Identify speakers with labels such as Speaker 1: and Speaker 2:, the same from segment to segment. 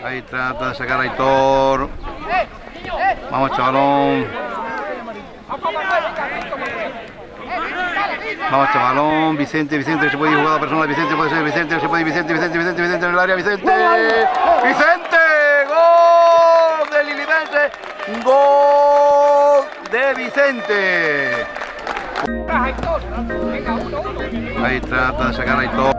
Speaker 1: Ahí trata de sacar a Aitor. Vamos, chavalón. Vamos, chavalón. Vicente, Vicente, se puede ir jugada personal. Vicente puede ser, Vicente, se puede ir, Vicente en el área. Vicente. ¡Vicente! ¡Gol de Lilidense! ¡Gol de Vicente! Ahí trata de sacar a Aitor.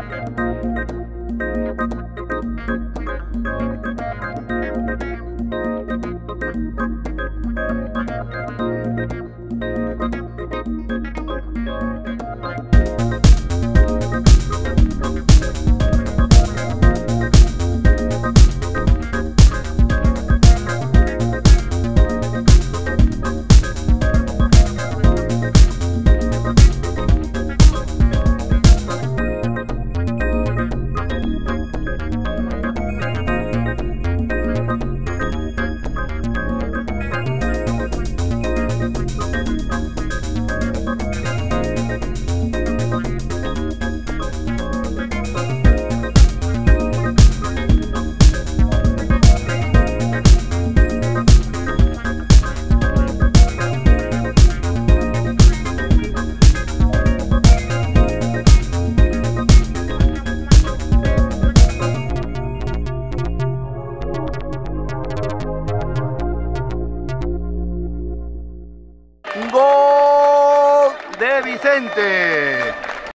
Speaker 1: ¡Gol de Vicente!